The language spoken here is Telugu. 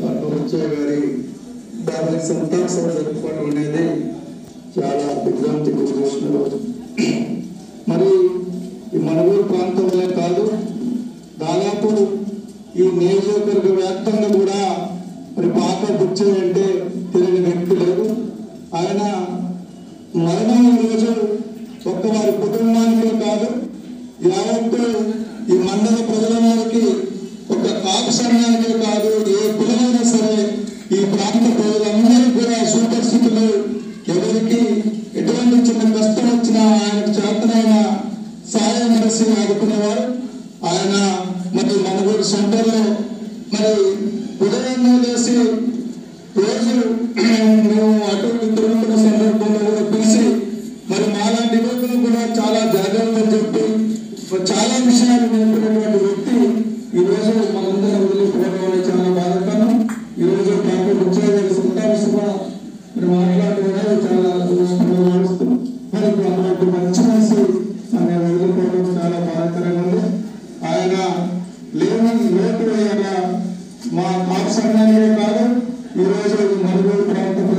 బుచ్చయ్య గారి దాని సంతాన సభ జరుపుకోవడం అనేది చాలా దిగ్భ్రాంతి గురి చేసిన రోజు. మరి ఈ మనూరు ప్రాంతంలో కాదు, దాదాపు ఈ నియోజకవర్గ వ్యాప్తంగా కూడా మరి పాత బుచ్చయ్య అంటే తెలియని వ్యక్తి లేదు. ఆయన మరణం రోజు ఒక్క వారి కుటుంబానికే కాదు, యావత్తు ఈ మండల ప్రజలందరికీ, ఒక కాపు సంఘానికే కాదు, ఏ పిల్లలైనా సరే ఈ ప్రాంత ప్రజలందరికీ కూడా సూపర్ స్థితులు ఎవరికి ఎటువంటి చిన్న కష్టం వచ్చినా ఆయనకు చేతనైన సాయం చేసి ఆదుకునేవారు. ఆయన మరి మనగూరు సెంటర్లో మరి ఉదయాన్నే చేసి రోజు మేము అటు తిరుగుతున్న సందర్భంలో కూడా పిలిచి మరి మాలాంటి యువకులు కూడా చాలా జాగ్రత్తలు చెప్పి చాలా విషయాలు నేర్పినటువంటి వ్యక్తి ఈ రోజు మనందరం వదిలిపోవడం అనేది చాలా బాధాకరం. ఈ రోజు డాక్టర్ బుచ్చయ్య గారి సంతాన సభ మరి మాట్లాడడం చాలా భావిస్తున్నాం. మరి అటువంటి మంచి మనిషి అనే వదిలిపోవడం చాలా బాధాకరంగా ఉంది. ఆయన లేని లోటు మా కాపు సంఘానికే కాదు, ఈ రోజు మనూరు ప్రాంతం